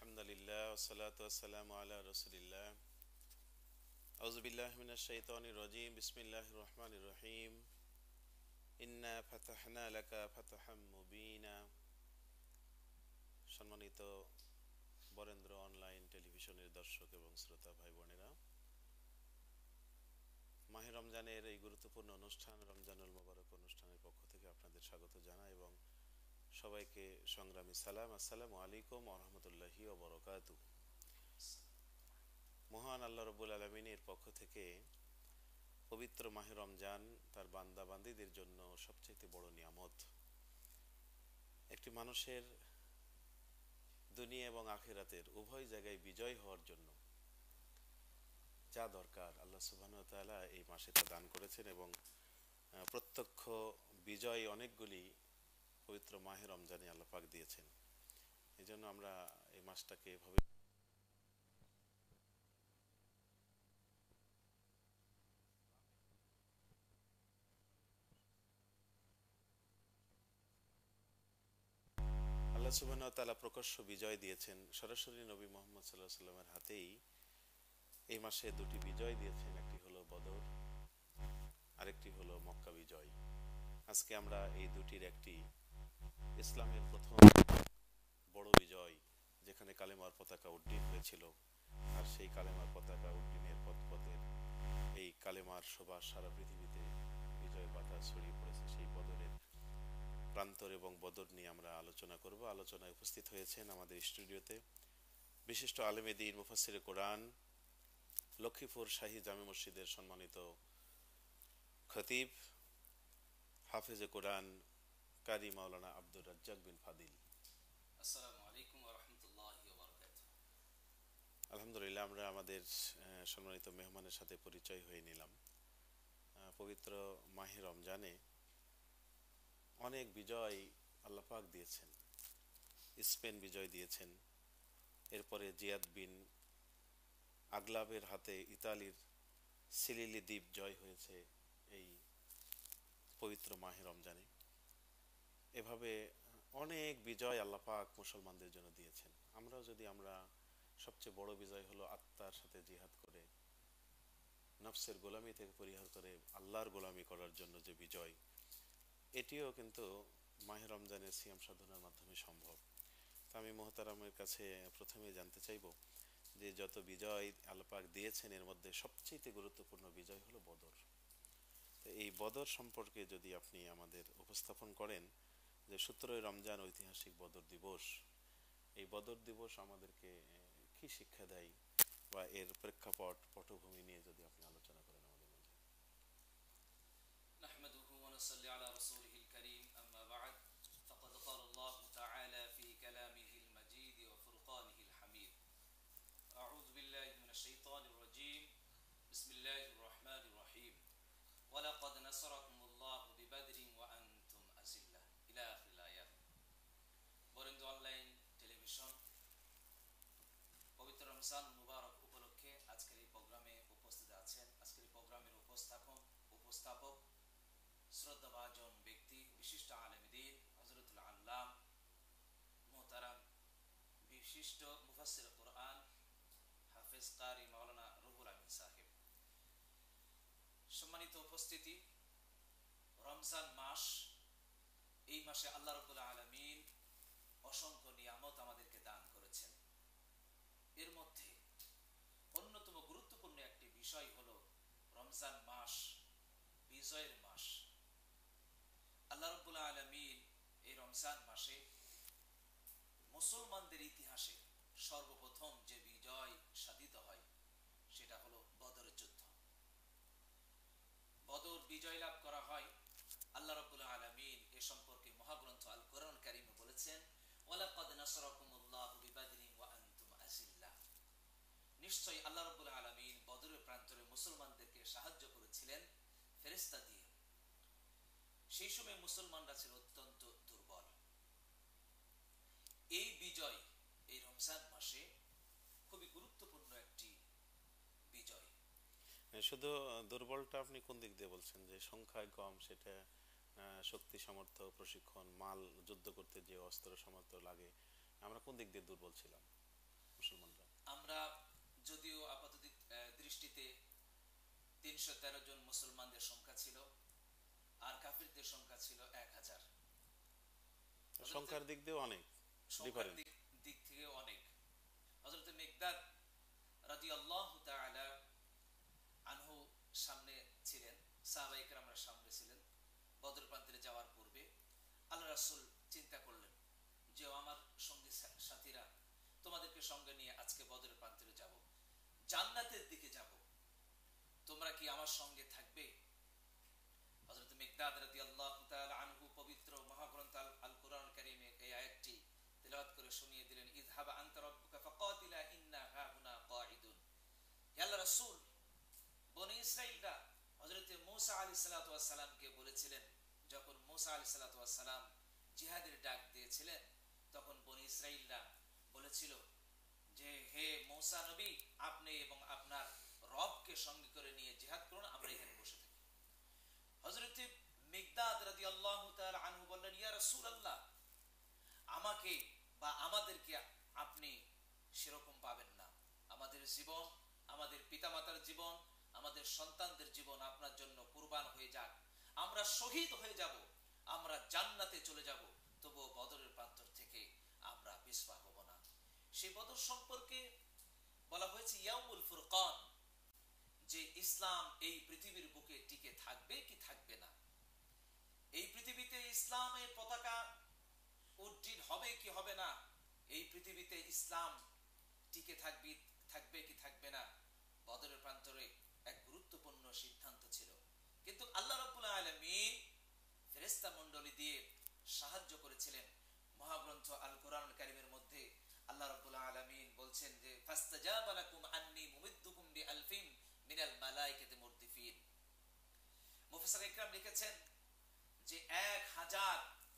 আলহামদুলিল্লাহ ওয়াসসালাতু ওয়াসসালামু আলা রাসূলিল্লাহ আউযু বিল্লাহি মিনাশ শাইতানির রাজীম বিসমিল্লাহির রহমানির রহিম ইন্না ফাতাহনা লাকা ফাতহাম মুবিনা। সম্মানিত বরেন্দ্র অনলাইন টেলিভিশনের দর্শক এবং শ্রোতা ভাই বোনেরা, মাহে রমজানের এই গুরুত্বপূর্ণ অনুষ্ঠান রমজানুল মোবারক অনুষ্ঠানের পক্ষ থেকে আপনাদের স্বাগত জানাই এবং সবাইকে সংগ্রামী সালাম। আসসালামু আলাইকুম ওয়া রাহমাতুল্লাহি ওয়া বারাকাতুহু। মহান আল্লাহ রাব্বুল আলামিনের পক্ষ থেকে পবিত্র মাহে রমজান তার বান্দা বান্দীদের জন্য সবচেয়ে বড় নিয়ামত। একটি মানুষের দুনিয়া এবং আখিরাতের উভয় জায়গায় বিজয় হওয়ার জন্য যা দরকার আল্লাহ সুবহানাহু ওয়া তাআলা এই মাসে তা দান করেছেন এবং প্রত্যক্ষ বিজয় অনেকগুলি পবিত্র মাহে রমজানে আল্লাহ পাক দিয়েছেন। এই জন্য আমরা এই মাসটাকে এভাবে আল্লাহ সুবহানাহু ওয়া তাআলা প্রকাশ্য বিজয় দিয়েছেন। সরাসরি নবী মুহাম্মদ সাল্লাল্লাহু আলাইহি সাল্লামের হাতেই এই মাসে দুটি বিজয় দিয়েছেন, একটি হলো বদর, আরেকটি হলো মক্কা বিজয়। আজকে আমরা এই দুটির একটি ইসলামের প্রথম বড় বিজয়, যেখানে কালেমার পতাকা উড্ডীন হয়েছিল, আর সেই কালেমার পতাকা উড্ডীনের পথের এই কালেমার সুবাস সারা পৃথিবীতে বিজয়ের বাতাস ছড়িয়ে পড়েছে, সেই বদরের প্রান্তর এবং বদর নিয়ে আমরা আলোচনা করব। আলোচনায় উপস্থিত হয়েছেন আমাদের স্টুডিওতে বিশিষ্ট আলেমে দ্বীন, মুফাসসিরে কোরআন, লক্ষ্মীপুর শাহী জামে মসজিদের সম্মানিত খতিব, হাফেজে কোরআন কারি মাওলানা আব্দুর রাজ্জাক বিন ফাদিল। আসসালামু আলাইকুম ওয়া রাহমাতুল্লাহি ওয়া বারাকাতুহু। আলহামদুলিল্লাহ, আমরা আমাদের সম্মানিত মেহমানের সাথে পরিচয় হয়ে নিলাম। পবিত্র মাহে রমজানে অনেক বিজয় আল্লাহ পাক দিয়েছেন। স্পেন বিজয় দিয়েছেন, এরপরে জিয়াদ বিন আগলাবের হাতে ইতালির সিলিলি দ্বীপ জয় হয়েছে এই পবিত্র মাহে রমজানে। এভাবে অনেক বিজয় আল্লাহ পাক মুসলমানদের জন্য দিয়েছেন। আমরা সবচেয়ে বড় বিজয় হলো আত্মার সাথে জিহাদ করে নফসের গোলামি থেকে পরিহার করে আল্লাহর গোলামি করার জন্য যে বিজয়, এটিও কিন্তু মাহে রমজানের সিয়াম সাধনার মাধ্যমে সম্ভব। তা আমি মোহতারামের কাছে প্রথমেই জানতে চাইব যে যত বিজয় আল্লাহ পাক দিয়েছেন এর মধ্যে সবচেয়ে গুরুত্বপূর্ণ বিজয় হলো বদর। তো এই বদর সম্পর্কে যদি আপনি আমাদের উপস্থাপন করেন যে 17ই রমজান ঐতিহাসিক বদর দিবস, এই বদর দিবস আমাদেরকে কি শিক্ষা দেয় বা এর প্রেক্ষাপট পটভূমি নিয়ে যদি আপনি আলোচনা করেন আমাদের মাঝে। নাহমাদুহু ওয়া নুসাল্লি আলা রাসূলিহিল কারীম, আম্মা বা'দ। ফাকাদ ক্বালা আল্লাহু তাআলা ফি কালামিহিল মাজিদ ওয়া ফুরকানিহিল হামিদ। আউযু বিল্লাহি মিনাশ শাইতানির রাজীম। বিসমিল্লাহির রাহমানির রহিম। ওয়া লাকাদ নাসারাকুমুল্লাহু বিবাদরিন ওয়া আনতুম আযিল্লাহ ইলা আখিরিল আয়াত। বরেন্দ্র অনলাইন টেলিভিশন পবিত্র রমজান মুবারক উপলক্ষে আজকের এই প্রোগ্রামে উপস্থিত আছেন। আজকের এই প্রোগ্রামের উপস্থাপক শ্রদ্ধাভাজন ব্যক্তি, বিশিষ্ট আলেম দ্বীন হযরতুল আল্লাম মুহতারাম বিশিষ্ট মুফাসসির কোরআন হাফেজ কারি মাওলানা রুহুল আমিন সাহেব। সম্মানিত উপস্থিতি, রমজান মাস, এই মাসে আল্লাহ রাব্বুল আলামিন অসংখ্য নিয়ামত আমাদেরকে দান করেছেন। এর মধ্যে অন্যতম গুরুত্বপূর্ণ একটি বিষয় হলো রমজান মাস বিজয়ের মাস। আল্লাহ রাব্বুল আলামিন এই রমজান মাসে মুসলমানদের ইতিহাসে সর্বপ্রথম যে বিজয় সাধিত হয় সেটা হলো বদরের যুদ্ধ। বদর বিজয় লাভ করা হয়। আল্লাহ রাব্বুল আলামিন এ সম্পর্কে মহাগ্রন্থ আল কোরআন কারীমে বলেছেন, ওয়ালাকাদ নাসারাকুমুল্লাহু বিবাদরিন ওয়া আনতুম আযিল্লাহ। নিশ্চয়ই আল্লাহ রাব্বুল আলামিন বদরের প্রান্তরে মুসলমানদেরকে সাহায্য করেছিলেন ফেরেশতা দিয়ে। সেই সময় মুসলমানরা ছিল অত্যন্ত দুর্বল। এই বিজয় এই রমজান মাসে খুবই গুরুত্বপূর্ণ একটি বিজয়। শুধু দুর্বলটা আপনি কোন দিক দিয়ে বলছেন, যে সংখ্যায় কম সেটা, শক্তি সামর্থ্য প্রশিক্ষণ মাল যুদ্ধ করতে যে অস্ত্র সামর্থ্য লাগে, আমরা কোন দিক দিয়ে দুর্বল ছিলাম? 313 জন মুসলমানদের সংখ্যা ছিল, আর কাফিরদের সংখ্যা ছিল 1000। সংখ্যার দিক দিয়েও অনেক সংখ্যার ডিফারেন্ট। দিক থেকে অনেক। হযরত মিকদাদ রাদিয়াল্লাহু তাআলা আনহু সামনে ছিলেন, সাহাবায়ে কেরামরা সামনে ছিলেন। বদর প্রান্তরে যাওয়ার পূর্বে আল্লাহ রাসূল চিন্তা করলেন যে আমার সঙ্গী সাথীরা, তোমাদেরকে সঙ্গে নিয়ে আজকে বদরের প্রান্তরে যাব, জান্নাতের দিকে যাব, তোমরা কি আমার সঙ্গে থাকবে? হযরত মিকদাদ রাদিয়াল্লাহু তাআলা আনহু পবিত্র মহাগ্রন্থ আল কুরআন কারীমের এই আয়াতটি তেলাওয়াত করে শুনিয়ে দিলেন, ইযহাবা আনতা রাব্বুকা ফাকাতিলা ইন্না হাহুনা কাঈদুন। হে আল্লাহর রাসূল, বনী ইসরাঈলরা হযরত মূসা আলাইহিস সালাতু ওয়াস সালামকে বলেছিলেন, যখন মূসা আলাইহিস সালাতু ওয়াস সালাম জিহাদের ডাক দিয়েছিলেন, তখন বনী ইসরাঈলরা বলেছিল যে হে মূসা নবী, আপনি এবং আপনার রবকে সঙ্গে করে নিয়ে জিহাদ করুন, আমরা এখানে বসে থাকি। হযরত মিকদাদ রাদিয়াল্লাহু তাআলা আনহু বললেন, ইয়া রাসূলুল্লাহ, আমাকে বা আমাদেরকে আপনি সেরকম পাবেন না। আমাদের জীবন, আমাদের পিতামাতার জীবন, আমাদের সন্তানদের জীবন আপনার জন্য কুরবান হয়ে যাক, আমরা শহীদ হয়ে যাব, আমরা জান্নাতে চলে যাব, তবুও বদরের প্রান্তর থেকে আমরা পিছপা হব না। সেই বদর সম্পর্কে বলা হয়েছে ইয়াউমুল ফুরকান, যে ইসলাম এই পৃথিবীর বুকে টিকে থাকবে কি থাকবে না, এই পৃথিবীতে ইসলামের পতাকা উড্ডীন হবে কি হবে না, এই পৃথিবীতে ইসলাম টিকে থাকবে কি থাকবে না, বদরের প্রান্তরে এক গুরুত্বপূর্ণ সিদ্ধান্ত ছিল। কিন্তু আল্লাহ রাব্বুল আলামিন ফেরেশতা মণ্ডলী দিয়ে সাহায্য করেছিলেন। মহাগ্রন্থ আল কুরআন কারীমের মধ্যে আল্লাহ রাব্বুল আলামিন বলছেন যে ফাস্তাজাবা লাকুম আন্নী মুমিদ্দুকুম বিআলফিন মিনাল মালায়েকাতি মুরদিফিন। মুফাসসির ইকরাম লিখেছেন যে 1000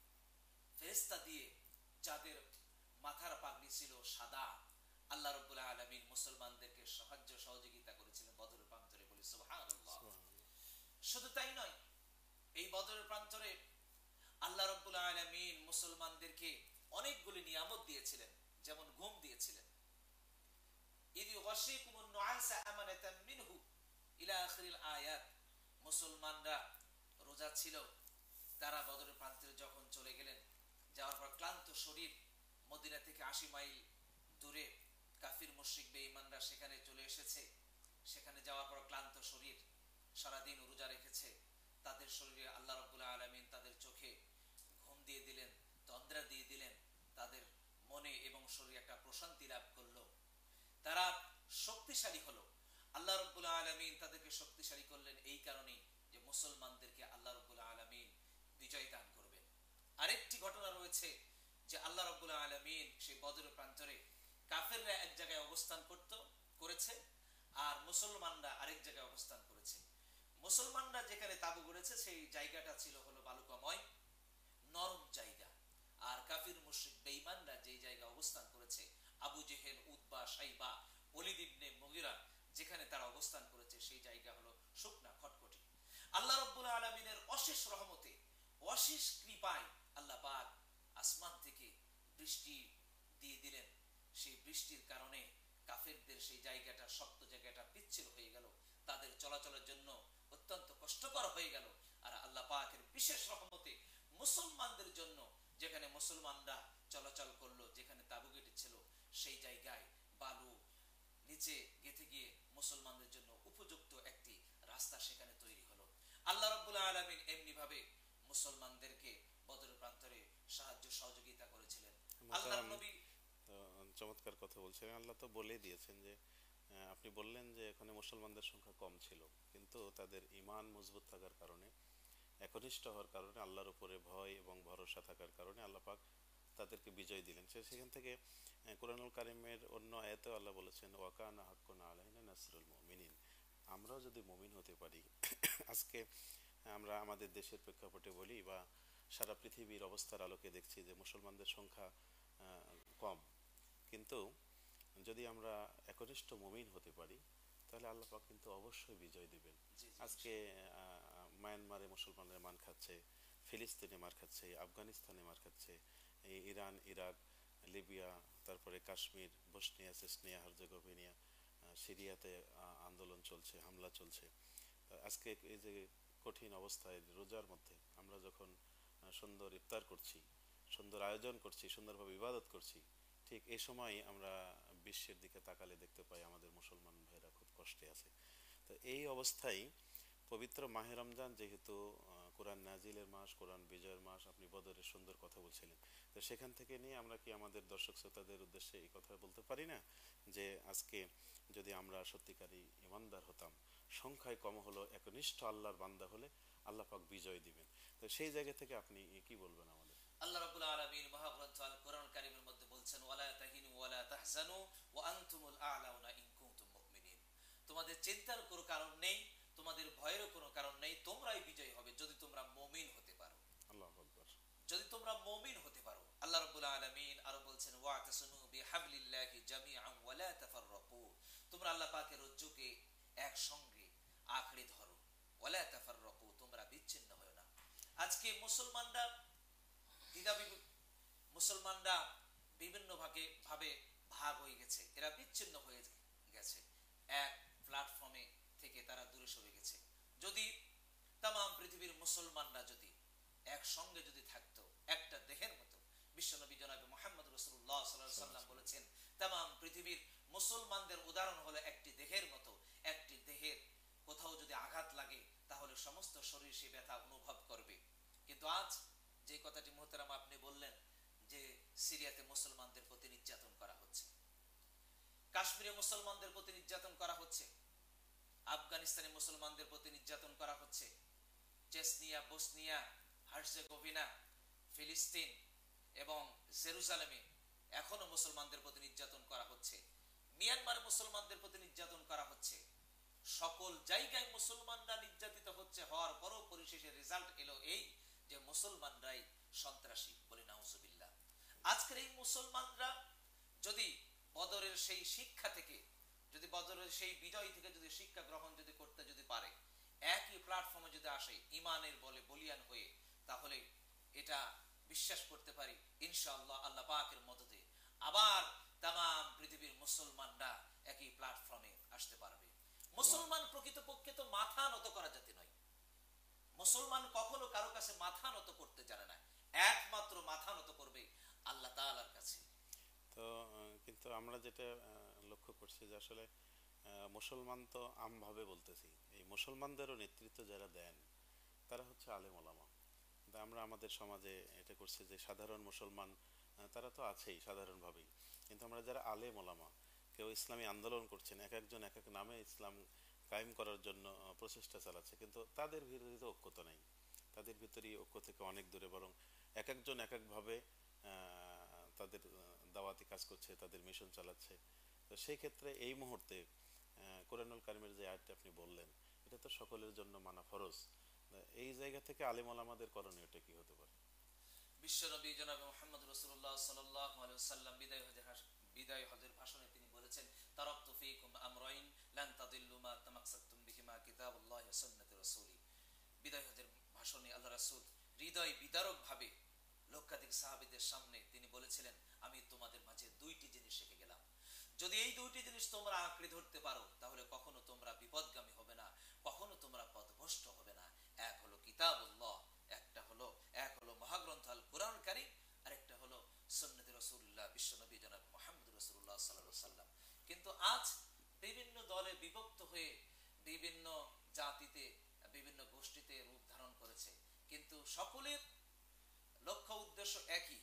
ফেরেশতা দিয়ে, যাদের মাথার পাগড়ি ছিল সাদা, আল্লাহ রাব্বুল আলামিন মুসলমানদেরকে সাহায্য সহযোগিতা করেছিলেন বদরের প্রান্তরে, বলি সুবহানাল্লাহ। শুধু তাই নয়, এই বদরের প্রান্তরে আল্লাহ রাব্বুল আলামিন মুসলমানদেরকে অনেকগুলি নিয়ামত দিয়েছিলেন, যেমন ঘুম দিয়েছিলেন। ইয ইউগাশিকুমুন নুআসা আমানাতাম মিনহু ইলা আখিরিল আয়াত। মুসলমানরা রোজা ছিল, তারা বদরের প্রান্তরে যখন চলে গেলেন, যাওয়ার পর ক্লান্ত শরীর, মদিনা থেকে 80 মাইল দূরে কাফির মুশরিক বেঈমানরা সেখানে চলে এসেছে, সেখানে যাওয়ার পর ক্লান্ত শরীর, সারাদিন রোজা রেখেছে, তাদের শরীরে আল্লাহ রাব্বুল আলামিন তাদের চোখে ঘুম দিয়ে দিলেন, তন্দ্রা দিয়ে দিলেন, তাদের মনে এবং শরীরে একটা প্রশান্তি লাভ করলো, তারা শক্তিশালী হলো। আল্লাহ রাব্বুল আলামিন তাদেরকে শক্তিশালী করলেন এই কারণেই যে মুসলমানদেরকে আল্লাহ রাব্বুল আলামিন বিজয় দান করবেন। আরেকটি ঘটনা রয়েছে যে আল্লাহ রাব্বুল আলামিন সেই বদরের প্রান্তরে কাফেররা এক জায়গায় অবস্থান করেছে, আর মুসলমানরা আরেক জায়গায় অবস্থান করেছে। মুসলমানরা যেখানে তাবু গড়েছে সেই জায়গাটা ছিল হলো বালুকাময় নরম জায়গা, আর কাফির মুশরিক বেঈমানরা যেই জায়গায় অবস্থান করেছে, Abu Jahl, Utba, Shaiba, Walid ibn Mughira যেখানে তারা অবস্থান করেছে, সেই জায়গা হলো শুকনা খটখটি। আল্লাহ রাব্বুল আলামিনের অশেষ রহমতে, অশেষ কৃপায় আল্লাহ পাক আসমান থেকে বৃষ্টি দিয়ে দিলেন। সেই বৃষ্টির কারণে কাফেরদের সেই জায়গাটা, শক্ত জায়গাটা পিচ্ছিল হয়ে গেল, তাদের চলাচলের জন্য অত্যন্ত কষ্টকর হয়ে গেল। আর আল্লাহ পাকের বিশেষ রহমতে মুসলমানদের জন্য, যেখানে মুসলমানরা চলাচল করলো, যেখানে তাবু গেটেছিল, সেই জায়গায় বালু নিচে গেঁথে গিয়ে মুসলমানদের জন্য উপযুক্ত একটি রাস্তা সেখানে তৈরি হলো। আল্লাহ রাব্বুল আলামিন এমনি ভাবে মুসলমানদেরকে বদরের প্রান্তরে সাহায্য সহযোগিতা করেছিলেন। আল্লাহর নবী চমৎকার কথা বলছেন। আল্লাহ তো বলে দিয়েছেন যে আপনি বললেন যে এখানে মুসলমানদের সংখ্যা কম ছিল, কিন্তু তাদের ঈমান মজবুত থাকার কারণে, একনিষ্ঠ হওয়ার কারণে, আল্লাহর উপরে ভয় এবং ভরসা থাকার কারণে আল্লাহ পাক তাদেরকে বিজয় দিলেন। সেখান থেকে কুরআনুল কারীমের অন্য আয়াতেও আল্লাহ বলেছেন ওয়াকানা হাক্কুন আলাইনা নাসরুল মুমিনিন। আমরাও যদি মুমিন হতে পারি, আজকে আমরা আমাদের দেশের প্রেক্ষাপটে বলি বা সারা পৃথিবীর অবস্থার আলোকে দেখছি যে মুসলমানদের সংখ্যা কম, কিন্তু যদি আমরা একনিষ্ঠ মুমিন হতে পারি তাহলে আল্লাহ পাক কিন্তু অবশ্যই বিজয় দিবেন। আজকে মায়ানমারে মুসলমানরা মান খাচ্ছে, ফিলিস্তিনে মার খাচ্ছে, আফগানিস্তানে মার খাচ্ছে, ইরান, ইরাক, লিবিয়া, তারপরে কাশ্মীর, বসনিয়া, চেচনিয়া, হার্জেগোভিনা, সিরিয়াতে আন্দোলন চলছে, হামলা চলছে। তো আজকে এই যে কঠিন অবস্থায় রোজার মধ্যে আমরা যখন সুন্দর ইফতার করছি, সুন্দর আয়োজন করছি, সুন্দরভাবে ইবাদত করছি, ঠিক এই সময় আমরা বিশ্বের দিকে তাকালে দেখতে পাই আমাদের মুসলমান ভাইরা খুব কষ্টে আছে। তো এই অবস্থায় পবিত্র মাহে রমজান যেহেতু কোরআন নাজিলের মাস, কোরআন বিজয়ের মাস, আপনি বদরের সুন্দর কথা বলছিলেন, তো সেখান থেকে নিয়ে আমরা কি আমাদের দর্শক শ্রোতাদের উদ্দেশ্যে এই কথা বলতে পারি না যে আজকে যদি আমরা সত্যিকারী ইমানদার হতাম, সংখ্যায় কম হলো একনিষ্ঠ আল্লাহর বান্দা হলে আল্লাহ পাক বিজয় দিবেন। তো সেই জায়গা থেকে আপনি কি বলবেন আমাদের? আল্লাহ রাব্বুল আলামিন মহাগ্রন্থ আল কোরআন কারীমের মধ্যে বলছেন, ওয়ালা তাহিনু ওয়ালা তাহজানু ওয়া আনতুমুল আ'লাউনা ইন কুনতুম মুমিনিন। তোমাদের চিন্তার কোনো কারণ নেই, তোমাদের ভয়েরও কোনো কারণ নেই, তোমরাই বিজয়ী হবে যদি তোমরা মুমিন হতে পারো। আল্লাহু আকবার। যদি তোমরা মুমিন হতে পারো। আল্লাহ রাব্বুল আলামিন আরো বলছেন, ওয়াতাসিমু বিহাবলিল্লাহি জামিআন ওয়া লা তাফাররাকু। তোমরা আল্লাহ পাকের রজ্জুকে একসঙ্গে আঁকড়ে ধরো, ওয়া লা তাফাররাকু, তোমরা বিচ্ছিন্ন হয়ো না। আজকে মুসলমানরা মুসলমানরা বিভিন্ন ভাবে ভাগ হয়ে গেছে, এরা বিচ্ছিন্ন হয়ে গেছে, এক প্ল্যাটফর্মে থেকে তারা দূরে সরে গেছে। যদি তাম পৃথিবীর মুসলমানরা যদি একসঙ্গে যদি থাকতো একটা দেহের মতো, বিশ্বনবী জনাবে মুহাম্মদ রাসূলুল্লাহ সাল্লাল্লাহু আলাইহি ওয়াসাল্লাম বলেছেন, তাম পৃথিবীর মুসলমানদের উদাহরণ হলো একটি দেহের মতো। একটি দেহের কোথাও যদি আঘাত লাগে তাহলে সমস্ত শরীর সে ব্যথা অনুভব করবে। কিন্তু আজ যে কথাটি মুহতারাম আপনি বললেন যে সিরিয়াতে মুসলমানদের প্রতি নির্যাতন করা হচ্ছে, কাশ্মীরে মুসলমানদের প্রতি নির্যাতন করা হচ্ছে, আফগানিস্তানে মুসলমানদের প্রতি নির্যাতন করা হচ্ছে, চেচনিয়া, বসনিয়া, হার্জেগোভিনা, ফিলিস্তিন এবং জেরুজালেমে এখনো মুসলমানদের প্রতি নির্যাতন করা হচ্ছে, মিয়ানমারে মুসলমানদের প্রতি নির্যাতন করা হচ্ছে। সকল জায়গায় মুসলমানরা নির্যাতিত হচ্ছে, হওয়ার পরও পরিশেষে রেজাল্ট এলো এই যে মুসলমানরাই সন্ত্রাসী, বলি নাউজুবিল্লাহ। আজকের এই মুসলমানরা যদি বদরের সেই শিক্ষা থেকে, যদি বদরের সেই বিজয় থেকে যদি শিক্ষা গ্রহণ যদি করতে যদি পারে, একই প্ল্যাটফর্মে যদি আসে ইমানের বলে বলিয়ান হয়ে, তাহলে এটা বিশ্বাস করতে পারি ইনশাআল্লাহ আল্লাহ পাকের মদদে আবার তাম পৃথিবীর মুসলমানরা একই প্ল্যাটফর্মে আসতে পারবে। মুসলমান প্রকৃতপক্ষে তো মাথা নত করা জাতি নয়। মুসলমান কখনো কারো কাছে মাথা নত করতে জানে না, একমাত্র মাথা নত করবে আল্লাহ তাআলার কাছে। তো কিন্তু আমরা যেটা লক্ষ্য করছি যে আসলে মুসলমান তো আমভাবে বলতেছি, এই মুসলমানদেরও নেতৃত্ব যারা দেন তারা হচ্ছে আলেম ওলামা। কিন্তু আমরা আমাদের সমাজে এটা করছি যে সাধারণ মুসলমান তারা তো আছেই সাধারণভাবেই, কিন্তু আমরা যারা আলেম ওলামা, কেউ ইসলামী আন্দোলন করছেন, এক একজন এক এক নামে ইসলাম কায়েম করার জন্য প্রচেষ্টা চালাচ্ছে, কিন্তু তাদের ভিতরে তো ঐক্যতা নেই, তাদের ভিতরেই ঐক্য থেকে অনেক দূরে, বরং এক একজন এক একভাবে তাদের দাওয়াতি কাজ করছে, তাদের মিশন চালাচ্ছে। তো সেই ক্ষেত্রে এই মুহূর্তে কোরআনুল কারিমের যে আয়াতটি আপনি বললেন, এটা তো সকলের জন্য মানা ফরজ। এই জায়গা থেকে আলেম ওলামাদের করণীয়টা কি হতে পারে? বিশ্বনবী জনাবে মুহাম্মদ রাসূলুল্লাহ সাল্লাল্লাহু আলাইহি ওয়াসাল্লাম বিদায় হজের ভাষণে তিনি বলেছেন, তারাকতু ফীকুম আমরাইন লান তাদিল্লু মা তামাসসাকতুম বিহিমা কিতাবুল্লাহি ওয়া সুন্নাতি রাসূলি। বিদায় হজের ভাষণে আল্লাহ রাসূল হৃদয় বিদারক ভাবে লক্ষাধিক সাহাবীদের সামনে তিনি বলেছিলেন, আমি তোমাদের মাঝে দুইটি জিনিস রেখে গেলাম, যদি এই দুইটি জিনিস তোমরা আঁকড়ে ধরতে পারো তাহলে কখনো তোমরা বিপদগামী হবে না, কখনো তোমরা পথভ্রষ্ট হবে না। এক হলো কিতাবুল্লাহ, এক হলো মহাগ্রন্থ আল কোরআন কারীম, আরেকটা হলো সুন্নতে রাসূলুল্লাহ বিশ্বনবী জনাব মুহাম্মদ রাসূলুল্লাহ সাল্লাল্লাহু আলাইহি ওয়াসাল্লাম। কিন্তু আজ বিভিন্ন দলে বিভক্ত হয়ে বিভিন্ন জাতিতে, বিভিন্ন গোষ্ঠীতে রূপ ধারণ করেছে, কিন্তু সকলের লক্ষ্য উদ্দেশ্য একই,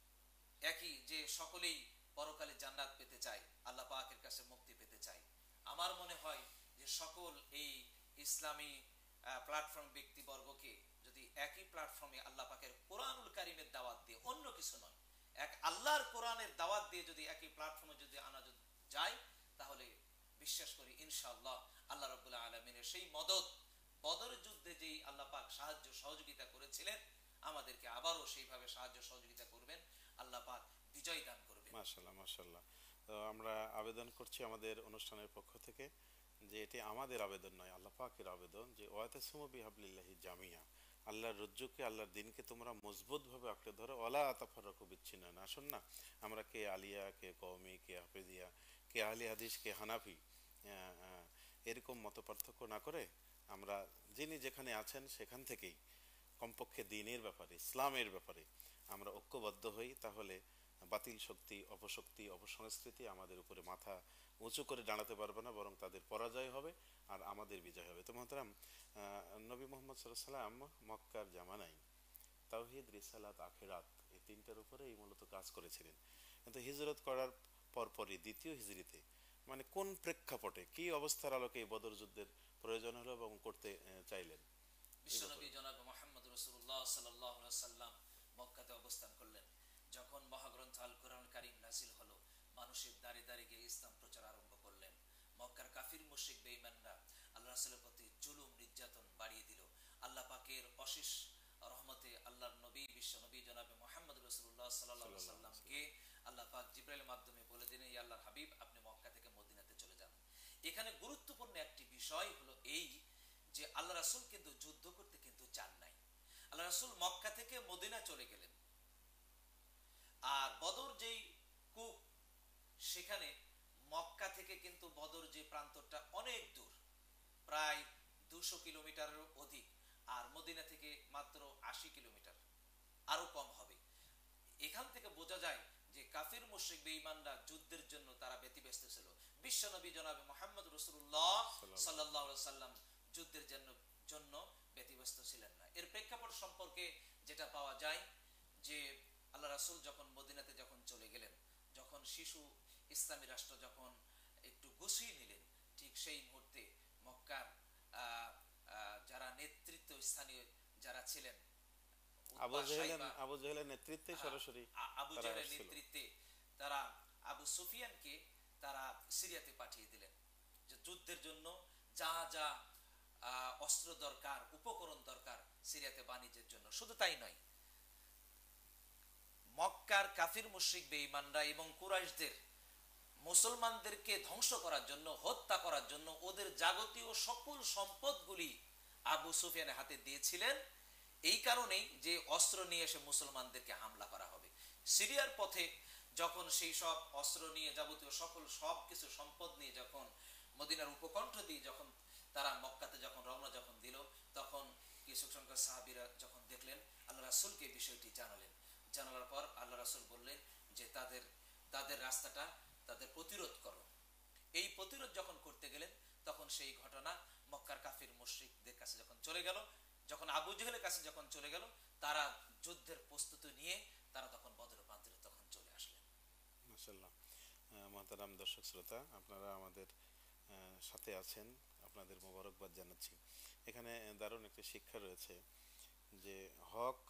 যে সকলেই পরকালে জান্নাত পেতে চায়, আল্লাহ পাকের কাছে মুক্তি পেতে চায়। আমার মনে হয় যে সকল এই ইসলামী প্ল্যাটফর্ম ব্যক্তিবর্গকে যদি একই প্ল্যাটফর্মে আল্লাহ পাকের কোরআনুল কারীমের দাওয়াত দিয়ে, অন্য কিছু নয়, এক আল্লাহর কোরআনের দাওয়াত দিয়ে যদি একই প্ল্যাটফর্মে যদি আনা যায়, তাহলে বিশ্বাস করি ইনশাআল্লাহ আল্লাহ রাব্বুল আলামিনের সেই মদদ, বদর যুদ্ধে যেই আল্লাহ পাক সাহায্য সহযোগিতা করেছিলেন, আমাদেরকে আবারও সেইভাবে সাহায্য সহযোগিতা করবেন, আল্লাহ পাক বিজয় দান করবেন। মাশাআল্লাহ, মাশাআল্লাহ। তো আমরা আবেদন করছি আমাদের অনুষ্ঠানের পক্ষ থেকে যে এটি আমাদের আবেদন নয়, আল্লাহ পাকের আবেদন, যে ওয়াতাসিমু বিহাবলিল্লাহি জামিয়া, আল্লাহর রজ্জুকে, আল্লাহর দিনকে তোমরা মজবুতভাবে আঁকড়ে ধরো, ওয়ালা তাফাররাকু, বিচ্ছিন্ন না। আসুন না আমরা কে আলিয়া, কে কওমি, কে হাফেজিয়া, কে আহলে হাদিস, কে হানাফি, এরকম মত পার্থক্য না করে আমরা যিনি যেখানে আছেন সেখান থেকেই কমপক্ষে দ্বীনের ব্যাপারে, ইসলামের ব্যাপারে আমরা ঐক্যবদ্ধ হই, তাহলে বাতিল শক্তি, অপশক্তি, অপসংস্কৃতি আমাদের উপরে মাথা উঁচু করে দাঁড়াতে পারবে না, বরং তাদের পরাজয় হবে আর আমাদের বিজয় হবে। তো মহতারাম, নবী মোহাম্মদ সাল্লাল্লাহু আলাইহি সাল্লাম মক্কার জামানায় তাওহীদ, রিসালাত, আখিরাত এই তিনটার উপরেই মূলত কাজ করেছিলেন। কিন্তু হিজরত করার পরপরই দ্বিতীয় হিজরিতে, মানে কোন প্রেক্ষাপটে, কি অবস্থার আলোকে এই বদর যুদ্ধের প্রয়োজন হলো এবং করতে চাইলেন? বিশ্বনবী জনাব মুহাম্মদ রাসূলুল্লাহ সাল্লাল্লাহু আলাইহি সাল্লাম মক্কাতে অবস্থান করলেন। যখন মহাগ্রন্থ আল কোরআন কারীম নাযিল হলো, মানুষের দাঁড়ে দাঁড়ে গিয়ে ইসলাম প্রচার আরম্ভ করলেন। মক্কার কাফির মুশরিক বেঈমানরা আল্লাহ রাসূলের প্রতি জুলুম নির্যাতন বাড়িয়ে দিল। আল্লাহ পাকের অশেষ রহমতে আল্লাহর নবী বিশ্বনবী জনাব মুহাম্মদ রাসূলুল্লাহ সাল্লাল্লাহু আলাইহি সাল্লামকে আল্লাহ পাক জিবরাইলের মাধ্যমে বলে দিলেন, ইয়া আল্লাহর হাবিব, আপনি মক্কা থেকে মদিনাতে চলে যান। এখানে গুরুত্বপূর্ণ একটি বিষয় হলো এই যে আল্লাহ রাসূল কিন্তু যুদ্ধ করতে কিন্তু চান নাই। আল্লাহ রাসূল মক্কা থেকে মদিনা চলে গেলেন। আর বদর যেই কূপ, সেখানে মক্কা থেকে কিন্তু বদর যে প্রান্তরটা অনেক দূর, প্রায় 200 কিলোমিটারের অধিক, আর মদিনা থেকে মাত্র 80 কিলোমিটার, আরো কম হবে। এখান থেকে বোঝা যায় যে কাফির মুশরিক বেঈমানরা যুদ্ধের জন্য তারা ব্যতিব্যস্ত ছিল। বিশ্বনবী জনাবে মুহাম্মদ রাসূলুল্লাহ সাল্লাল্লাহু আলাইহি সাল্লাম যুদ্ধের জন্য ব্যতিব্যস্ত ছিলেন না। এর প্রেক্ষাপট সম্পর্কে যেটা পাওয়া যায় যে আল্লাহ রাসূল যখন মদিনাতে যখন চলে গেলেন, যখন শিশু ইসলামী রাষ্ট্র যখন একটু গুছিয়ে নিলেন, ঠিক সেই মুহূর্তে মক্কার যারা নেতৃত্ব স্থানীয় যারা ছিলেন, আবু জেহেলের নেতৃত্বে সরাসরি আবু জেহেলের নেতৃত্বে তারা আবু সুফিয়ানকে তারা সিরিয়াতে পাঠিয়ে দিলেন, যে যুদ্ধের জন্য যা যা অস্ত্র দরকার, উপকরণ দরকার সিরিয়াতে বাণিজ্যের জন্য। শুধু তাই নয়, মক্কার কাফির মুশরিক বেঈমানরা এবং কুরাইশদের মুসলমানদেরকে ধ্বংস করার জন্য, হত্যা করার জন্য ওদের যাবতীয় সকল সম্পদগুলি আবু সুফিয়ানের হাতে দিয়েছিলেন। এই কারণেই যে অস্ত্র নিয়ে এসে মুসলমানদেরকে হামলা করা হবে। সিরিয়ার পথে যখন সেই সব অস্ত্র নিয়ে, যাবতীয় সকল সব কিছু সম্পদ নিয়ে যখন মদিনার উপকণ্ঠ দিয়ে যখন তারা মক্কাতে যখন রওনা যখন দিল, তখন কিছু সংখ্যক সাহাবীরা যখন দেখলেন, আল্লাহ রাসূলকে বিষয়টি জানালেন। জানানোর পর আল্লাহ রাসূল বললেন যে তাদের রাস্তাটা তাদের প্রতিরোধ করো। এই প্রতিরোধ যখন করতে গেলেন, তখন সেই ঘটনা মক্কার কাফির মুশরিকদের কাছে যখন চলে গেল, যখন আবু জেহেলের কাছে যখন চলে গেল, তারা যুদ্ধের প্রস্তুতি নিয়ে তারা তখন বদর প্রান্তরে তখন চলে আসলেন। মাশাআল্লাহ। মহতারাম দর্শক শ্রোতা, আপনারা আমাদের সাথে আছেন, আপনাদের মোবারকবাদ জানাচ্ছি। এখানে দারুণ একটি শিক্ষা রয়েছে যে হক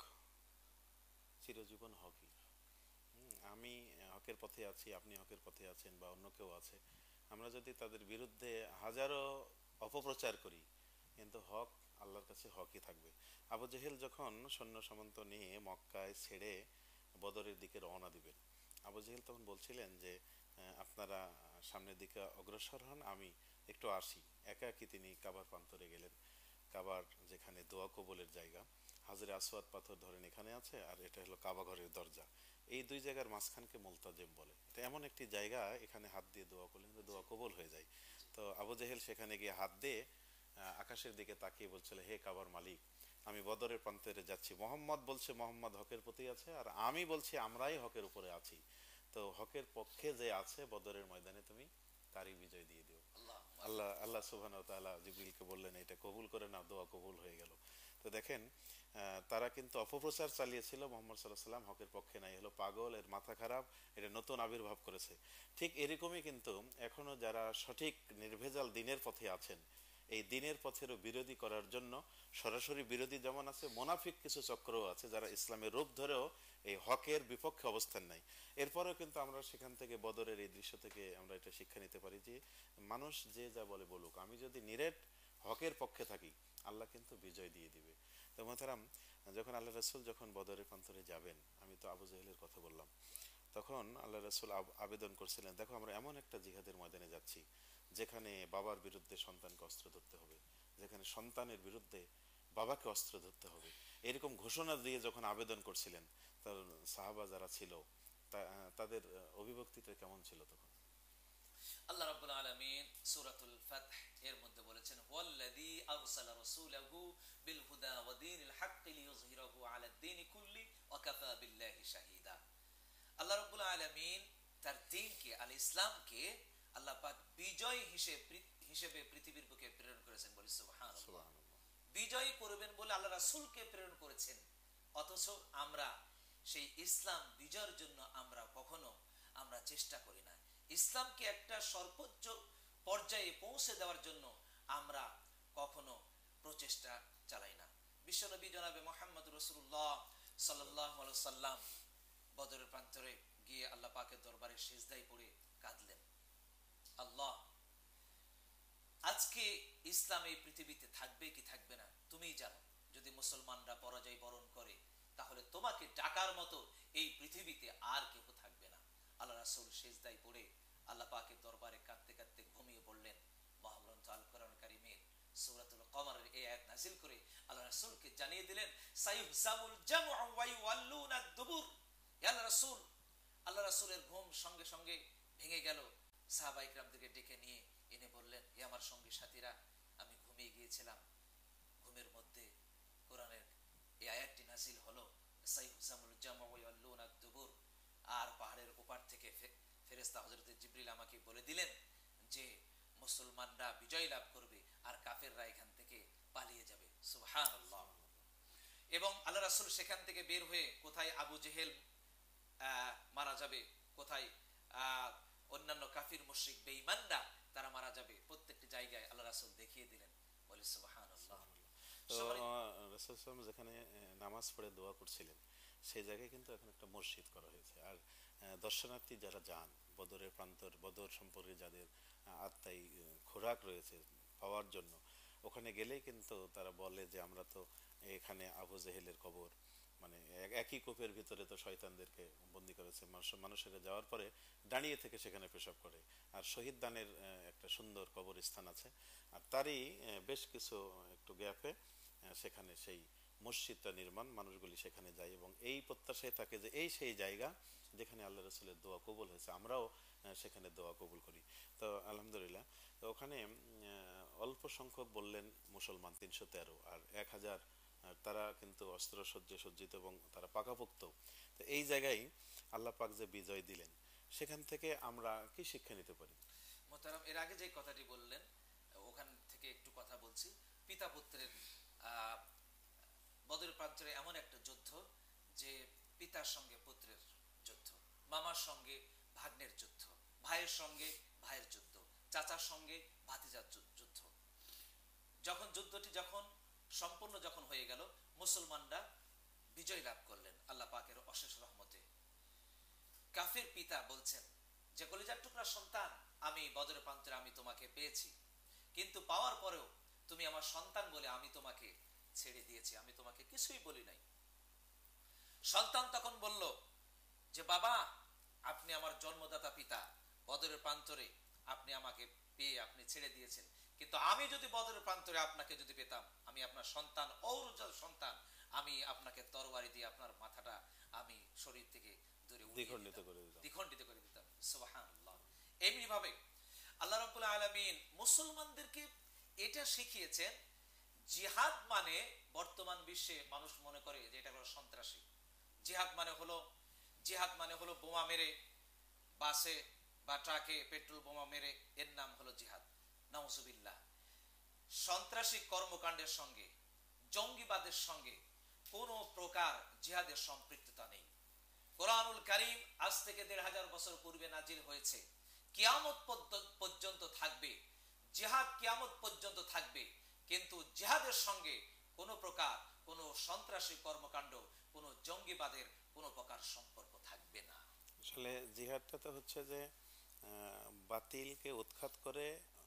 চিরজীবন হকই। আমি হকের পথে আছি, আপনি হকের পথে আছেন, বা অন্য কেউ আছে, আমরা যদি তাদের বিরুদ্ধে হাজারো অপপ্রচার করি, কিন্তু হক আল্লাহর কাছে হকই থাকবে। আবু জেহেল যখন সৈন্য সামন্ত নিয়ে মক্কায় ছেড়ে বদরের দিকে রওনা দিবেন, আবু জেহেল তখন বলছিলেন যে আপনারা সামনের দিকে অগ্রসর হন, আমি একটু আসি। একা একই তিনি কাবার প্রান্তরে গেলেন। কাবার যেখানে দোয়া কবুলের জায়গা, হাজরে আসওয়াদ পাথর ধরেন এখানে আছে, আর এটা হলো কাবা ঘরের দরজা। এই দুই জায়গার মাঝখানকে মুলতাজিম বলে। এটা এমন একটি জায়গা, এখানে হাত দিয়ে দোয়া করলে কিন্তু দোয়া কবুল হয়ে যায়। তো আবু জেহেল সেখানে গিয়ে হাত দিয়ে আকাশের দিকে তাকিয়ে বলছিল, হে কাবার মালিক, আমি বদরের প্রান্তরে যাচ্ছি। মোহাম্মদ বলছে মোহাম্মদ হকের প্রতি আছে, আর আমি বলছি আমরাই হকের উপরে আছি। তো হকের পক্ষে যে আছে বদরের ময়দানে তুমি তারই বিজয় দিয়ে দিও। আল্লাহ সুবহানাহু ওয়া তাআলা জিবরিলকে বললেন, এটা কবুল করে নাও, দোয়া কবুল হয়ে গেল। তো দেখেন, তারা কিন্তু অপপ্রচার চালিয়েছিল মুহাম্মদ সাল্লাল্লাহু আলাইহি ওয়াসাল্লাম হকের পক্ষে নাই, হলো পাগল, এর মাথা খারাপ, এটা নতুন আবির্ভাব করেছে। ঠিক এরকমই কিন্তু এখনো যারা সঠিক নির্ভেজাল দ্বীনের পথে আছেন, এই দ্বীনের পথেরও বিরোধী করার জন্য সরাসরি বিরোধী যেমন আছে, মুনাফিক কিছু চক্রও আছে যারা ইসলামের রূপ ধরেও এই হকের বিপক্ষে অবস্থান নাই। এরপরেও কিন্তু আমরা সেখান থেকে, বদরের এই দৃশ্য থেকে আমরা এটা শিক্ষা নিতে পারি যে মানুষ যে যা বলে বলুক, আমি যদি নিরেট হকের পক্ষে থাকি, আল্লাহ কিন্তু বিজয় দিয়ে দিবে। তো মোহতারাম, যখন আল্লাহ রাসূল যখন বদরের প্রান্তরে যাবেন, আমি তো আবু জেহেলের কথা বললাম, তখন আল্লাহ রাসূল আবেদন করছিলেন, দেখো আমরা এমন একটা জিহাদের ময়দানে যাচ্ছি যেখানে বাবার বিরুদ্ধে সন্তানকে অস্ত্র ধরতে হবে, যেখানে সন্তানের বিরুদ্ধে বাবাকে অস্ত্র ধরতে হবে, এরকম ঘোষণা দিয়ে যখন আবেদন করছিলেন, তার সাহাবা যারা ছিল তাদের অভিব্যক্তিটা কেমন ছিল তখন? আল্লাহ রাব্বুল আলামিন সূরাতুল ফাতহ এর মধ্যে বলেছেন, ওয়াল্লাযী আরসালা রাসূলাহু বিল হুদা ওয়া দীনিল হাক্কি লিইয়ুযহিরাহু আলাদ দীনি কুল্লি ওয়া কাফা বিল্লাহি শাহীদা। আল্লাহ রাব্বুল আলামিন তার দ্বীনকে, আল ইসলামকে আল্লাহ পাক বিজয় হিসেবে পৃথিবীর বুকে প্রেরণ করেছেন। বলি সুবহানাল্লাহ। সুবহানাল্লাহ। বিজয়ী করবেন বলে আল্লাহ রাসূলকে প্রেরণ করেছেন, অথচ আমরা সেই ইসলাম বিজয়ের জন্য আমরা চেষ্টা করি না। ইসলামকে একটা সর্বোচ্চ পর্যায়ে পৌঁছে দেওয়ার জন্য আমরা কখনো প্রচেষ্টা চালাই না। বিশ্বনবী জনাবে মুহাম্মদ রাসূলুল্লাহ সাল্লাল্লাহু আলাইহি সাল্লাম বদরের প্রান্তরে গিয়ে আল্লাহ পাকের দরবারে সিজদায় পড়ে কাঁদলেন, আল্লাহ, আজকে ইসলাম এই পৃথিবীতে থাকবে কি থাকবে না তুমিই জানো। যদি মুসলমানরা পরাজয় বরণ করে, তাহলে তোমাকে ডাকার মতো এই পৃথিবীতে আর কেউ থাকবে না। আল্লাহ রাসূল সিজদায় পড়ে আল্লাহ পাকের দরবারে কাঁদতে কাঁদতে ঘুমিয়ে পড়লেন। মহাগ্রন্থ আল কোরআন কারীমের সূরাতুল কমরের এই আয়াত নাযিল করে আল্লাহ রাসূলকে জানিয়ে দিলেন, সাইয়ুহজামুল জামউ ওয়া ইউওয়াল্লুনা আদ-দুবুর। আল্লাহ রাসূলের ঘুম সঙ্গে সঙ্গে ভেঙে গেল। সাহাবায়ে কিরামদেরকে ডেকে নিয়ে এনে বললেন, হে আমার সঙ্গী সাথীরা, আমি ঘুমিয়ে গিয়েছিলাম, ঘুমের মধ্যে কোরআনের এই আয়াতটি নাযিল হলো, সাইয়ুহজামুল জামউ ওয়া ইউওয়াল্লুনা আদ-দুবুর। আর পাহাড়ের ওপার থেকে ফেরেশতা হযরত জিবরিল আমাকে বলে দিলেন যে মুসলমানরা বিজয় লাভ করবে আর কাফেররা এখান থেকে পালিয়ে যাবে। সুবহানাল্লাহ। এবং আল্লাহ রাসূল সেখান থেকে বের হয়ে কোথায় আবু জেহেল মারা যাবে, কোথায় অন্যান্য কাফির মুশরিক বেঈমানরা তারা মারা যাবে, প্রত্যেকটি জায়গায় আল্লাহ রাসূল দেখিয়ে দিলেন। বলি সুবহানাল্লাহ। তো রাসূল সাল্লাল্লাহু যেখানে নামাজ পড়ে দোয়া করছিলেন, সেই জায়গায় কিন্তু এখন একটা মসজিদ করা হয়েছে। আর দর্শনার্থী যারা যান বদরের প্রান্তর, বদর সম্পর্কে যাদের আত্মায় খোরাক রয়েছে পাওয়ার জন্য, ওখানে গেলেই কিন্তু তারা বলে যে আমরা তো এখানে আবু জেহেলের কবর, মানে একই কূপের ভিতরে তো শয়তানদেরকে বন্দি করেছে। মানুষেরা যাওয়ার পরে দাঁড়িয়ে থেকে সেখানে পেশাব করে। আর শহীদ দানের একটা সুন্দর কবরস্থান আছে, আর তারই বেশ কিছু একটু গ্যাপে সেখানে সেই মসজিদটা নির্মাণ, মানুষগুলি সেখানে যায় এবং এই প্রত্যাশায় থাকে যে এই সেই জায়গা যেখানে আল্লাহ রাসূলের দোয়া কবুল হয়েছে, আমরাও সেখানে দোয়া কবুল করি। তো আলহামদুলিল্লাহ। তো ওখানে অল্প সংখ্যক বললেন মুসলমান ৩১৩, আর ১,০০০ তারা কিন্তু অস্ত্র সজ্জিত এবং তারা পাকাপোক্ত। তো এই জায়গায় আল্লাহ পাক যে বিজয় দিলেন, সেখান থেকে আমরা কি শিক্ষা নিতে পারি? মোহতারাম, এর আগে যে কথাটি বললেন ওখান থেকে একটু কথা বলছি। পিতা পুত্রের বদরের প্রান্তরে এমন একটা যুদ্ধ যে পিতার সঙ্গে পুত্রের যুদ্ধ, মামার সঙ্গে ভাগ্নের যুদ্ধ, ভাইয়ের সঙ্গে ভাইয়ের যুদ্ধ, চাচার সঙ্গে ভাতিজার যুদ্ধ। যুদ্ধটি সম্পূর্ণ হয়ে গেল, মুসলমানরা বিজয় লাভ করলেন আল্লাহ পাকের অশেষ রহমতে। কাফির পিতা বলছেন যে কলিজার টুকরা সন্তান, আমি বদরের প্রান্তরে আমি তোমাকে পেয়েছি, কিন্তু পাওয়ার পরেও তুমি আমার সন্তান বলে আমি তোমাকে ছেড়ে দিয়েছি, আমি তোমাকে কিছুই বলি নাই। সন্তান তখন বলল যে বাবা, আপনি আমার জন্মদাতা পিতা, বদরের প্রান্তরে আপনি আমাকে পেয়ে আপনি ছেড়ে দিয়েছেন, কিন্তু আমি যদি বদরের প্রান্তরে আপনাকে যদি পেতাম, আমি আপনার সন্তান, ঔরজার সন্তান, আমি আপনাকে তরবারি দিয়ে আপনার মাথাটা আমি শরীর থেকে দূরে দ্বিখণ্ডিত করে দিতাম। সুবহানাল্লাহ। এমনি ভাবে আল্লাহ রাব্বুল আলামিন মুসলমানদেরকে এটা শিখিয়েছেন। জিহাদ মানে বর্তমান বিশ্বে মানুষ মনে করে যে এটা হলো সন্ত্রাসী। জিহাদ মানে হলো বোমা মেরে, বাসে বা ট্রাকে পেট্রোল বোমা মেরে, এর নাম হলো জিহাদ। নাউজুবিল্লাহ। সন্ত্রাসী কর্মকাণ্ডের সঙ্গে, জঙ্গিবাদের সঙ্গে কোনো প্রকার জিহাদের সম্পৃক্ততা নেই। কোরআনুল কারীম আজ থেকে ১৫০০ বছর পূর্বে নাজিল হয়েছে, কিয়ামত পর্যন্ত থাকবে, জিহাদ কিয়ামত পর্যন্ত থাকবে, কিন্তু জিহাদের সঙ্গে কোনো প্রকার কোনো সন্ত্রাসী কর্মকাণ্ড, কোনো জঙ্গিবাদের কোনো প্রকার সম্পর্ক থাকবে না। আসলে জিহাদটা তো হচ্ছে যে বাতিলকে উৎখাত করে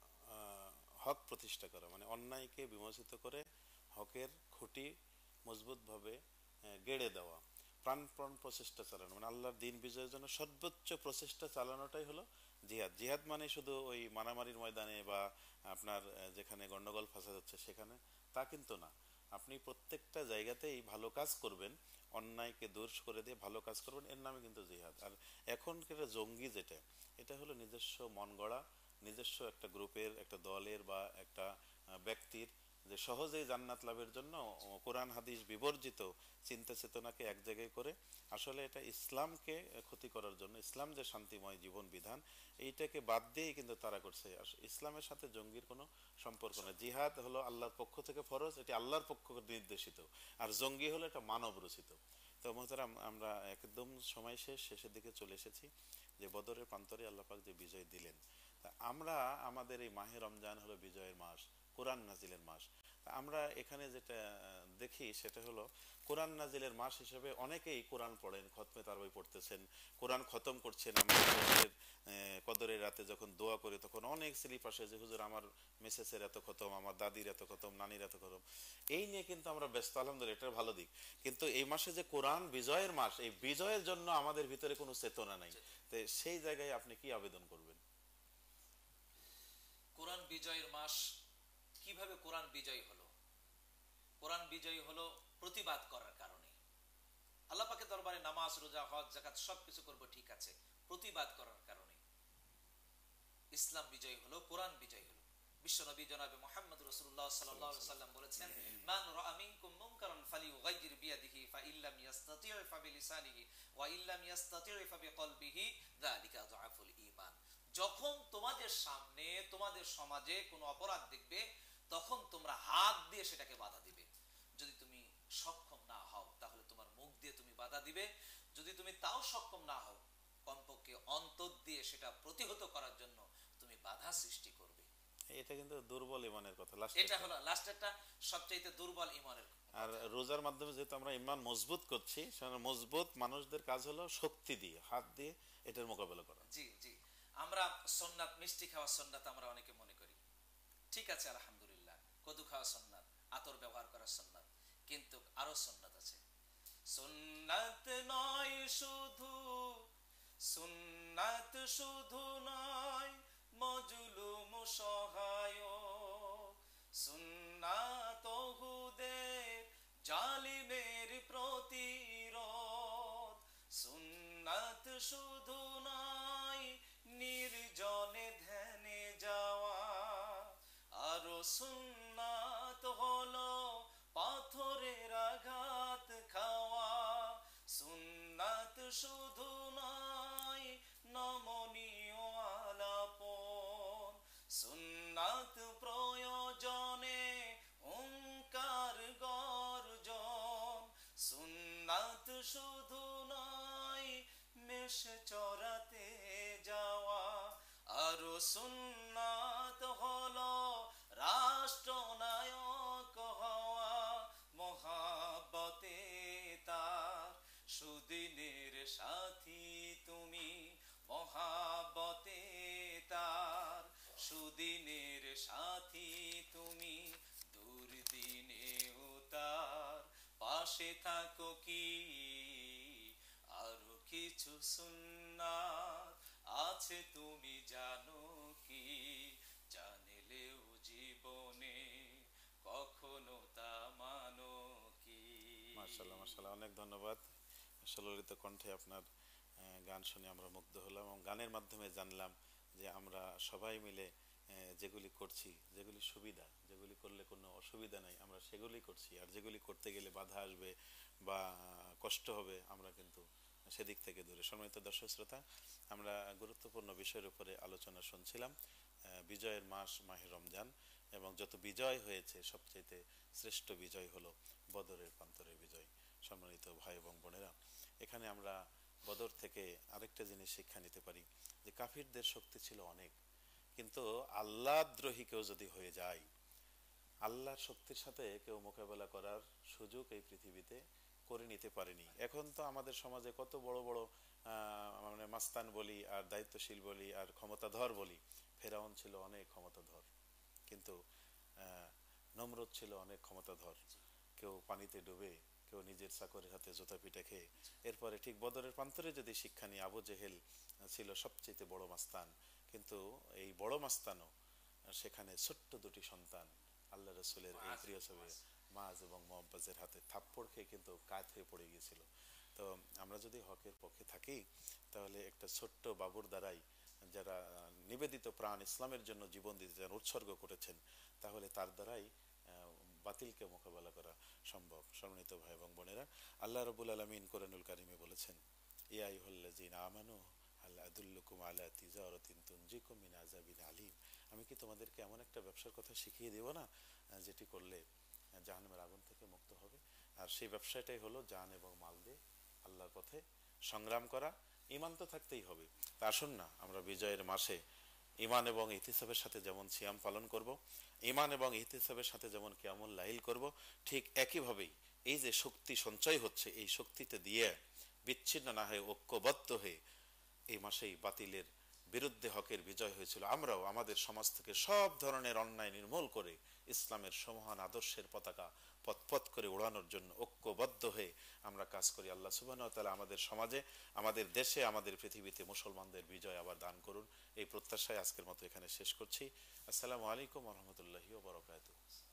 হক প্রতিষ্ঠা করা, মানে অন্যায়কে বিমোচিত করে হকের খুঁটি মজবুতভাবে গেড়ে দেওয়া, প্রাণপণ প্রচেষ্টা চালানো, মানে আল্লাহর দিন বিজয়ের জন্য সর্বোচ্চ প্রচেষ্টা চালানোটাই হলো জিহাদ। জিহাদ মানে শুধু ওই মারামারির ময়দানে বা আপনার যেখানে গন্ডগোল ফাসাদ হচ্ছে সেখানে, তা কিন্তু না। আপনি প্রত্যেকটা জায়গাতেই ভালো কাজ করবেন, অন্যায়কে দূর করে দিয়ে ভালো কাজ করবেন, এর নামে কিন্তু জিহাদ। আর এখনকার জঙ্গি যেটা, এটা হলো নিজস্ব মন গড়া, নিজস্ব একটা গ্রুপের, একটা দলের বা একটা ব্যক্তির যে সহজেই জান্নাত লাভের জন্য কোরআন হাদিস বিবর্জিত চিন্তা চেতনাকে এক জায়গায় করে আসলে এটা ইসলামকে ক্ষতি করার জন্য, ইসলাম যে শান্তিময় জীবন বিধান এইটাকে বাদ দিয়েই কিন্তু তারা করছে। ইসলামের সাথে জঙ্গির কোনো সম্পর্ক নেই। জিহাদ হলো আল্লাহর পক্ষ থেকে ফরজ, এটি আল্লাহর পক্ষ নির্দেশিত, আর জঙ্গি হলো এটা মানব রচিত। তো মোহতারাম, আমরা একদম সময় শেষের দিকে চলে এসেছি, যে বদরের প্রান্তরে আল্লাহ পাক যে বিজয় দিলেন, তা আমরা আমাদের এই মাহে রমজান হলো বিজয়ের মাস, কোরআন নাজিলের মাস। তা আমরা এখানে যেটা দেখি সেটা হলো কোরআন নাজিলের মাস হিসেবে অনেকেই কোরআন পড়েন, খতমে তারাবি পড়তেছেন, কোরআন খতম করছেন। আমরা কদরের রাতে যখন দোয়া করি তখন অনেক স্লিপ আসে যে হুজুর আমার মিসেসের এত খতম, আমার দাদির এত খতম, নানির এত খতম। এই নিয়ে কিন্তু আমরা ব্যস্ত, আলহামদুলিল্লাহ, এটার ভালো দিক। কিন্তু এই মাসে যে কোরআন বিজয়ের মাস, এই বিজয়ের জন্য আমাদের ভিতরে কোনো চেতনা নাই। তো সেই জায়গায় আপনি কি আবেদন করবেন? কোরআন বিজয়ের মাস। কিভাবে কোরআন বিজয়ী হলো? কোরআন বিজয়ী হলো প্রতিবাদ করার কারণে। আল্লাহ পাকের দরবারে নামাজ, রোজা, হজ, যাকাত সবকিছু করব, ঠিক আছে, প্রতিবাদ করার কারণে ইসলাম বিজয়ী হলো, কোরআন বিজয়ী হলো। বিশ্বনবী জনাবে মুহাম্মদ রাসূলুল্লাহ সাল্লাল্লাহু আলাইহি ওয়াসাল্লাম বলেছেন, মান রাআ মিনকুম মুনকারান ফালিয়ুগাইয়ির বিয়াদিহি ফাইল্লাম ইস্তাতি' ফাবিলিসানিহি ওয়া ইল্লাম ইস্তাতি' ফাবিকলবিহি যালিকা আযআফুল ঈমান। যখন তোমাদের সামনে, তোমাদের সমাজে কোনো অপরাধ দেখবে, তখন তোমরা হাত দিয়ে সেটাকে বাধা দিবে। যদি তুমি সক্ষম না হও তাহলে তোমার মুখ দিয়ে তুমি বাধা দিবে। যদি তুমি তাও সক্ষম না হও, কমপক্ষে অন্তর দিয়ে সেটা প্রতিহত করার জন্য তুমি বাধা সৃষ্টি করবে। এটা কিন্তু দুর্বল ইমানের কথা। এটা হলো লাস্টেরটা, সবচাইতে দুর্বল ইমানের। আর রোজার মাধ্যমে যেহেতু আমরা ইমান মজবুত করছি, সেখানে মজবুত মানুষদের কাজ হলো শক্তি দিয়ে, হাত দিয়ে এটার মোকাবেলা করা। জি জি। আমরা সুন্নাত, মিষ্টি খাওয়া সুন্নাত আমরা অনেকে মনে করি, ঠিক আছে, আলহামদুলিল্লাহ। কদু খাওয়া সুন্নাত, আতর ব্যবহার করা সুন্নাত, কিন্তু আরো সুন্নাত আছে। সুন্নাত নয় শুধু, সুন্নাত শুধু নয়, মজলুম সহায়। সুন্নাত হুদের জালিমের প্রতিরোধ। সুন্নাত শুধু নয়, নির্জনে ধ্যানে যাওয়া। আরো সুন্নাত হলো পাথরের আঘাত খাওয়া। সুন্নাত শুধু নয়, নমনীয় আলাপন। সুন্নাত প্রয়োজনে ওঙ্কার গর্জন। সুন্নাত শুধু নয়, মেষে চরাতে যাওয়া। আরো সুন্নাত হলো রাষ্ট্রনায়ক হওয়া। মহাব্বতে তার সুদিনের সাথী তুমি, মহাব্বতে তার সুদিনের সাথী তুমি। দুর্দিনেও তার পাশে থাকো কি। আরো কিছু সুন্নাত আছে তুমি জানো কি, জানলেও জীবনে কখনো তা মানো কি। মাশাআল্লাহ, মাশাআল্লাহ, অনেক ধন্যবাদ। সুললিত কণ্ঠে আপনার গান শুনে আমরা মুগ্ধ হলাম, এবং গানের মাধ্যমে জানলাম যে আমরা সবাই মিলে যেগুলি করছি, যেগুলি সুবিধা, যেগুলি করলে কোনো অসুবিধা নাই, আমরা সেগুলি করছি। আর যেগুলি করতে গেলে বাধা আসবে বা কষ্ট হবে, আমরা কিন্তু সেদিক থেকে দূরে। সম্মানিত দর্শক শ্রোতা, আমরা গুরুত্বপূর্ণ বিষয়ের উপরে আলোচনা শুনছিলাম। বিজয়ের মাস মাহে রমজান, এবং যত বিজয় হয়েছে সবচেয়ে শ্রেষ্ঠ বিজয় হলো বদরের প্রান্তরের বিজয়। সম্মানিত ভাই এবং বোনেরা, এখানে আমরা বদর থেকে আরেকটা জিনিস শিক্ষা নিতে পারি, যে কাফিরদের শক্তি ছিল অনেক, কিন্তু আল্লাহদ্রোহী কেউ যদি হয়ে যায়, আল্লাহর শক্তির সাথে কেউ মোকাবেলা করার সুযোগ এই পৃথিবীতে করে নিতে পারেনি। এখন তো আমাদের সমাজে কত বড় বড় মানে মাস্তান বলি আর দায়িত্বশীল বলি আর ক্ষমতাধর বলি। ফেরাউন ছিল অনেক ক্ষমতাধর, কিন্তু নমরুদ ছিল অনেক ক্ষমতাধর। কেউ পানিতে ডুবে, কেউ নিজের চাকরের হাতে জুতা পিটা খেয়ে। এরপরে ঠিক বদরের প্রান্তরে যদি শিক্ষা নিই, আবু জেহেল ছিল সবচেয়ে বড় মাস্তান, কিন্তু এই বড় মাস্তানও সেখানে ছোট্ট দুটি সন্তান আল্লাহ রসুলের এই প্রিয় ছবি মাজ এবং মুআব্বাজের হাতে থাপ্পড় খেয়ে কিন্তু কাত হয়ে পড়ে গিয়েছিল। তো আমরা যদি হকের পক্ষে থাকি, তাহলে একটা ছোট্ট বাবুর দ্বারাই যারা নিবেদিত প্রাণ ইসলামের জন্য জীবন দিতে চান, উৎসর্গ করেছেন, তাহলে তার দ্বারাই বাতিলকে মোকাবেলা করা সম্ভব। সম্মানিত ভাই এবং বোনেরা, আল্লাহ রাব্বুল আলামিন কোরআনুল কারীমে বলেছেন, ইয়া আইয়ুহাল্লাযীনা আমানু হাল আদুল্লুকুম আলা তিজারাতিন তুনজিকুম মিন আযাবিন আলীম। আমি কি তোমাদেরকে এমন একটা ব্যবসার কথা শিখিয়ে দেব না যেটি করলে জাহান্নামের আগুন থেকে মুক্ত হবে? আর সেই ব্যবসাটাই হলো জান এবং মাল দিয়ে আল্লাহর পথে সংগ্রাম করা। ঈমান তো থাকতেই হবে। তা আসুন না আমরা বিজয়ের মাসে ঈমান এবং ইহতিসাবের সাথে যেমন সিয়াম পালন করব, ঈমান এবং ইহতিসাবের সাথে যেমন কিয়ামুল লাইল করব, ঠিক একইভাবেই এই যে শক্তি সঞ্চয় হচ্ছে, এই শক্তিতে দিয়ে বিচ্ছিন্ন না হয়ে ঐক্যবদ্ধ হয়ে এই মাসেই বাতিলের বিরুদ্ধে হকের বিজয় হয়েছিল, আমরাও আমাদের সমাজ থেকে সব ধরনের অন্যায় নির্মূল করে ইসলামের সমহান আদর্শের পতাকা পথ করে উড়ানোর জন্য ঐক্যবদ্ধ হয়ে আমরা কাজ করি। আল্লাহ সুবহানাহু ওয়া তাআলা আমাদের সমাজে, আমাদের দেশে, আমাদের পৃথিবীতে মুসলমানদের বিজয় আবার দান করুন। এই প্রত্যাশায় আজকের মতো এখানে শেষ করছি। আসসালামু আলাইকুম ওয়া রাহমাতুল্লাহি ওয়া বারাকাতুহু।